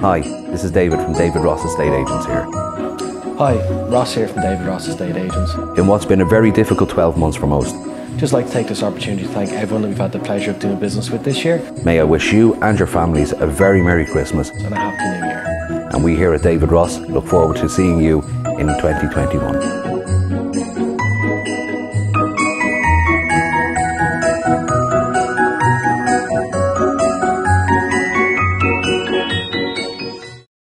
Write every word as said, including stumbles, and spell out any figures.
Hi, this is David from David Ross Estate Agents here. Hi, Ross here from David Ross Estate Agents. In what's been a very difficult twelve months for most, Just like to take this opportunity to thank everyone that we've had the pleasure of doing business with this year, may I wish you and your families a very Merry Christmas, and a Happy New Year. and we here at David Ross look forward to seeing you in twenty twenty-one.